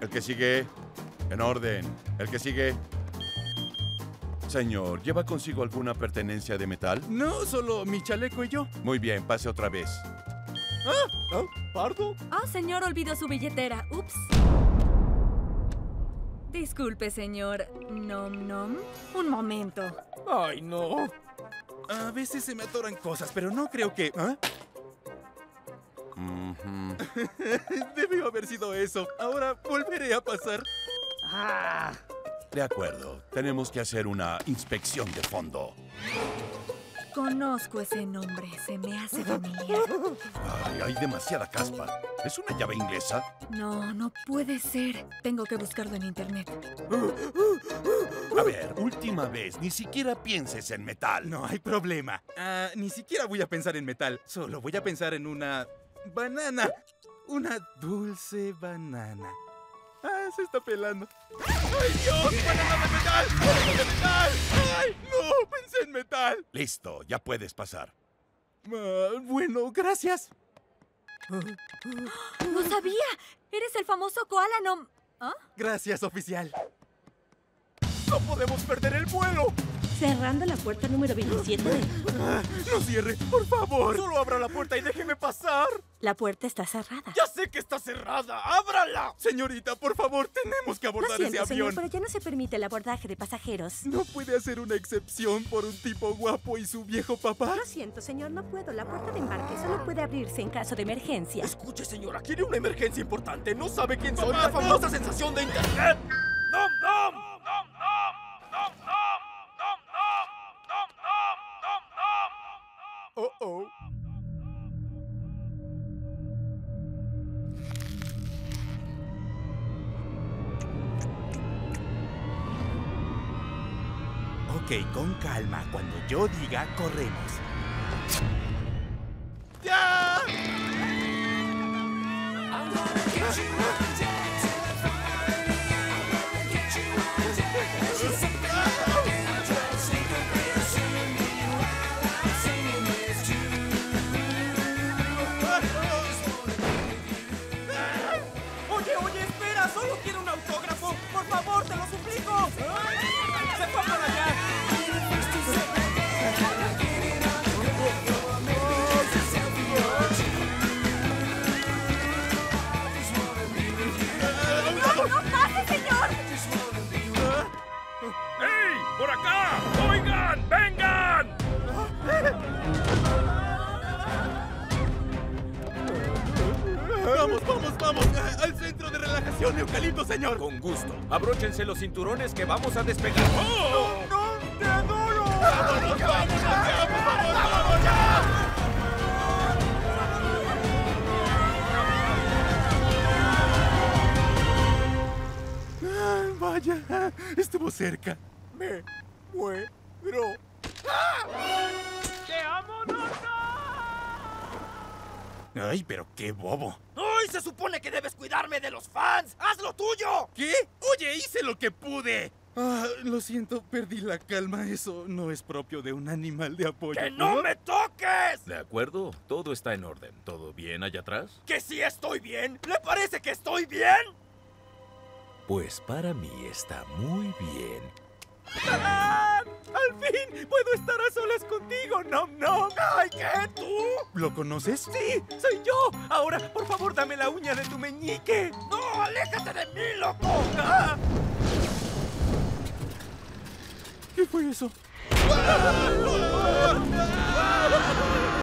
El que sigue. En orden. El que sigue. Señor, ¿lleva consigo alguna pertenencia de metal? No, solo mi chaleco y yo. Muy bien, pase otra vez. ¿Pardo? Oh, señor, olvidó su billetera. Ups. Disculpe, señor. Nom nom. Un momento. Ay, no. A veces se me atoran cosas, pero no creo que... ¿Ah? Debió haber sido eso. Ahora volveré a pasar. De acuerdo. Tenemos que hacer una inspección de fondo. Conozco ese nombre. Se me hace familiar. Ay, hay demasiada caspa. ¿Es una llave inglesa? No, no puede ser. Tengo que buscarlo en internet. A ver, última vez. Ni siquiera pienses en metal. No hay problema. Ni siquiera voy a pensar en metal. Solo voy a pensar en una... banana. Una dulce banana. Se está pelando. ¡Ay, Dios! ¡Banana de metal! ¡Banana de metal! ¡Ay, no! Pensé en metal. Listo, ya puedes pasar. Bueno, gracias. ¡No sabía! ¡Eres el famoso koala nom... ¿Ah? Gracias, oficial. ¡No podemos perder el vuelo! Cerrando la puerta número 27 de... ¡No cierre, por favor! Solo abra la puerta y déjeme pasar. La puerta está cerrada. ¡Ya sé que está cerrada! ¡Ábrala! Señorita, por favor, tenemos que Lo abordar siento, ese señor, avión. pero ya no se permite el abordaje de pasajeros. ¿No puede hacer una excepción por un tipo guapo y su viejo papá? Lo siento, señor, no puedo. La puerta de embarque solo puede abrirse en caso de emergencia. Escuche, señora, quiere una emergencia importante. ¿No sabe quién soy? ¡La famosa sensación de internet! ¡Nom, nom! ¡Nom, nom! ¡Nom, nom! ¡Nom, nom! ¡Nom, nom! ¡Nom, nom! ¡Oh, oh! Ok, con calma. Cuando yo diga, corremos. ¡Ya! Oye, espera, solo quiero un autógrafo. Por favor, te lo suplico. ¡Se fue para allá! ¡No pase, señor! ¡Ey! ¡Por acá! ¡Oigan! ¡Vengan! ¡Vamos! ¡Al centro de relajación de eucalipto, señor! Con gusto. Abróchense los cinturones que vamos a despegar. ¡Oh! ¡No! ¡Te adoro! ¡Vámonos ya! ¡Por favor, vámonos ya! Vaya, estuvo cerca. Me muero. ¡Te amo, no! Ay, pero qué bobo. ¡Ay! Se supone que debes cuidarme de los fans. ¡Haz lo tuyo! ¿Qué? Oye, hice lo que pude. Lo siento, perdí la calma. Eso no es propio de un animal de apoyo. ¡Que no me toques! De acuerdo, todo está en orden. ¿Todo bien allá atrás? ¿Que sí estoy bien? ¿Le parece que estoy bien? Pues para mí está muy bien. ¡Al fin! ¡Puedo estar a solas contigo! ¡No! ¡Ay, qué! ¿Tú? ¿Lo conoces? ¡Sí! ¡Soy yo! Ahora, por favor, dame la uña de tu meñique. ¡No! ¡Aléjate de mí, loco! ¿Qué fue eso? ¡Ah!